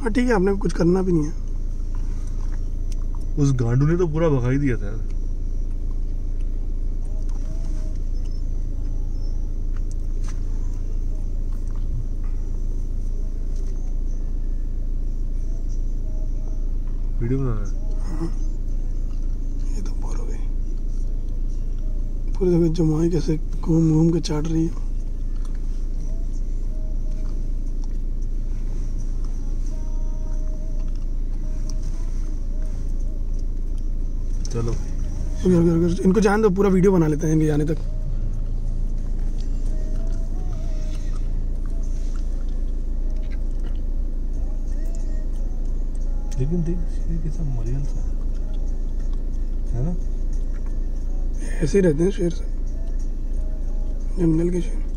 हाँ ठीक है, आपने कुछ करना भी नहीं है। उस गांडू ने तो पूरा भगा ही दिया था यार। वीडियो बना रहा है। ये तो बोर हो गई पूरी जगह। जमुई कैसे घूम घूम के चाट रही है। चलो इनको जान दो, पूरा वीडियो बना लेते हैं इनके जाने तक। लेकिन देख शेर कैसा मरियल सा है ना। ऐसे ही रहते हैं शेर से, जंगल के शेर।